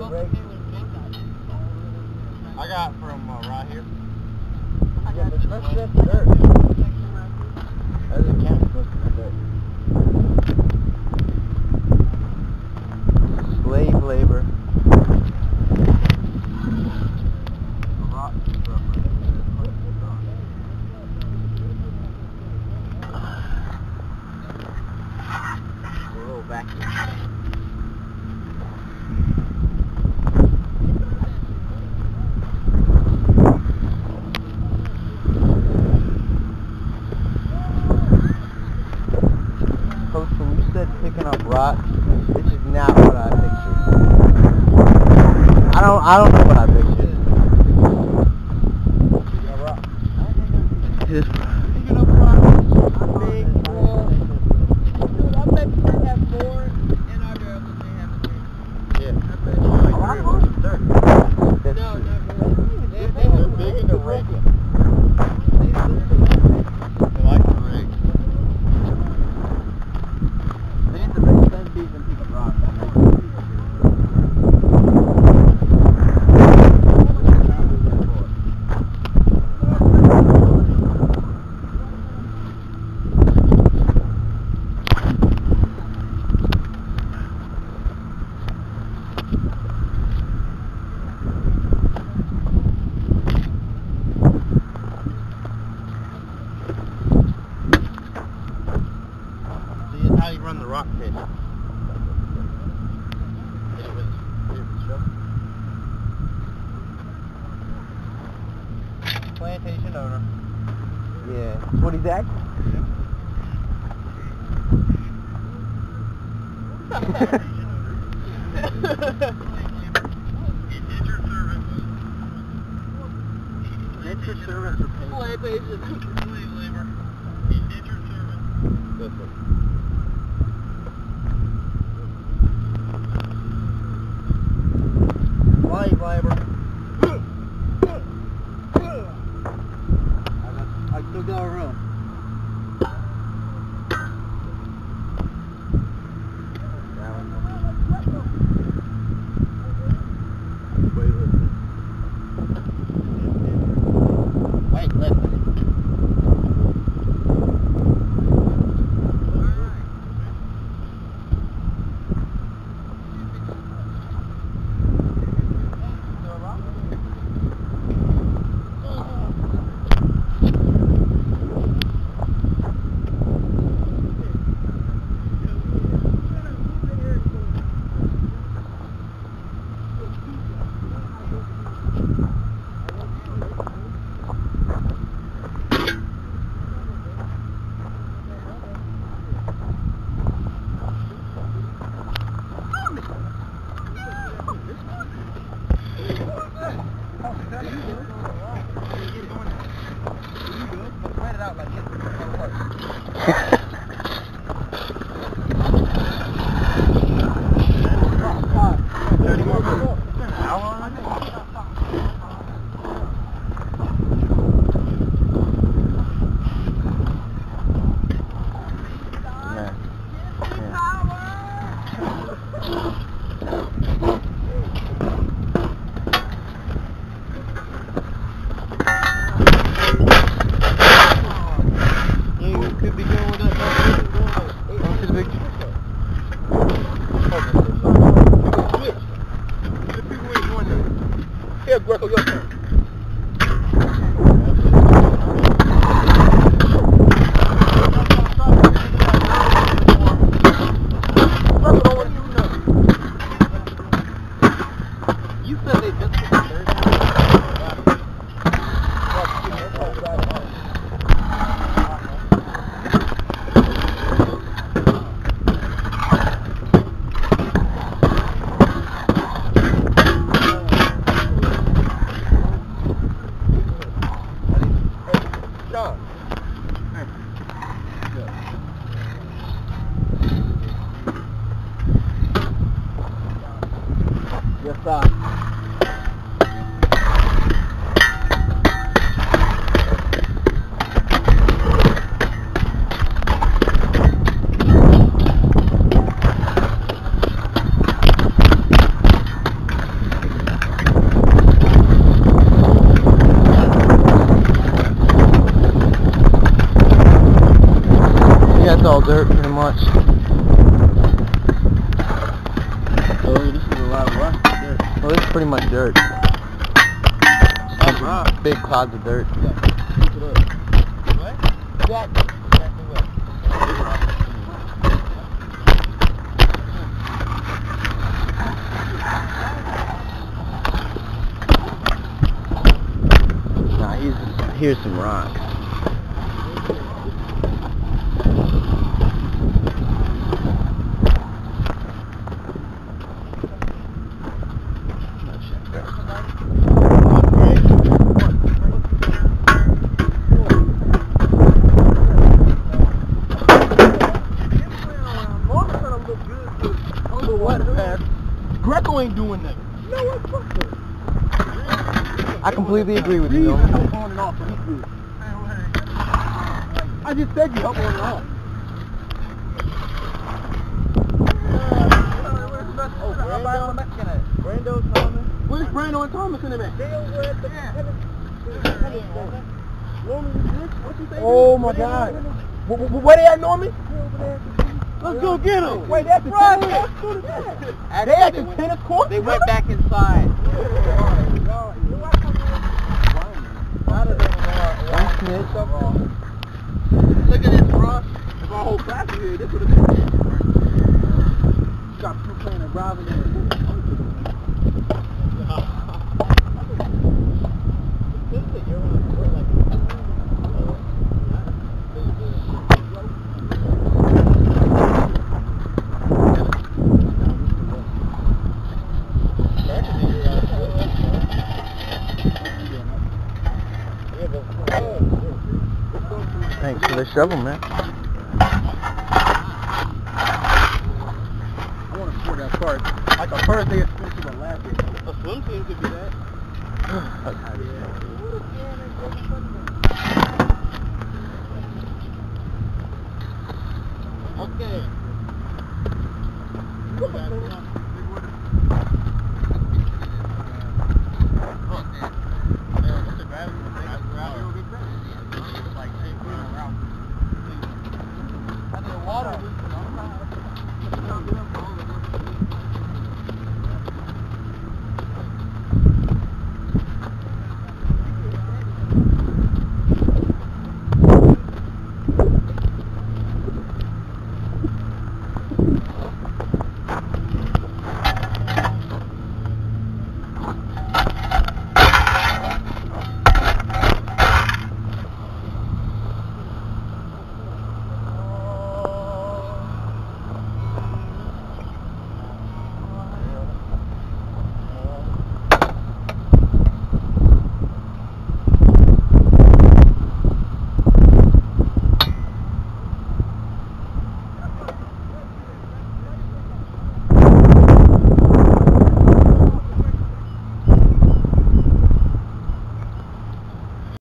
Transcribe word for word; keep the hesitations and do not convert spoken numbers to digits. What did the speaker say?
I got from uh, right here. Yeah, but most of that's dirt. That doesn't count as most of the dirt. Slave labor. A little vacuum. When you said picking up rocks, this is not what I pictured. I don't I don't know what I pictured. Just picking up rocks. Big, small. Dude, I bet you they have more in our girls than they have in there. Yeah. I bet you like three of them. That's No, true. not really. They, they They're big in the rig. They like the rig. See, it's how you run the rock pit. Plantation owner. Yeah, that's what he's acting. Indentured servants. Indentured servants are paid. Plantation. Slave labor. Indentured servants. That's it. Slave labor. I still got a room. Wait, listen. Here, Greco, your turn. You said they just put the third. Yes, sir. dirt pretty much. Oh, this is a lot of rock there. Well, this is pretty much dirt. Some rock. Big clouds of dirt. Yeah, look it up. What? Exactly. Exactly what? Big rock. Nah, here's, here's some rock. Greco ain't doing that. No, what the fuck? I completely agree with you, Reed Norman. help on and off, but he's good. I just said you help on and off. Oh, Brando, Brando Thomas. Where's Brando and Thomas in him at? They over at the tennis. Oh my God. Where, where, where they at, Norman? Let's go get them. Wait, that's the tennis court? They at the tennis court? They went back inside. Look at this, Ross. If our whole class is here, this would have been it. You got people playing and driving there. Thanks for the shovel, man. I want to score that part. Like a first day of school to the last day. A swim team could be that. Okay.